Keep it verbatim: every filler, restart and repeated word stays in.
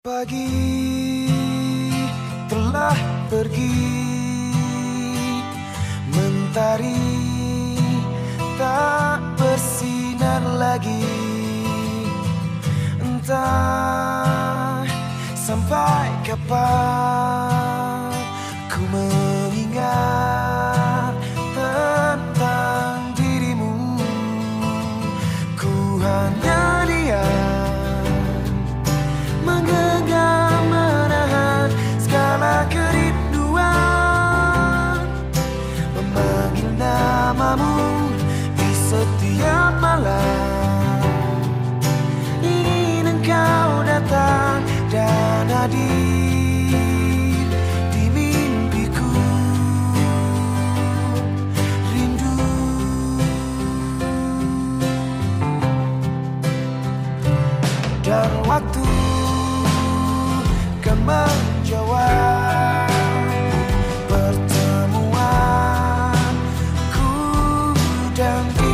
Pagi telah pergi, mentari tak bersinar lagi. Entah sampai kapan ku mengingat tentang dirimu. Ku hanya diam, menggenggam menahan segala kerinduan, memanggil namamu di setiap malam. Ingin engkau datang dan hadir di mimpiku. Rindu dan waktu kan menjawab pertemuanku dan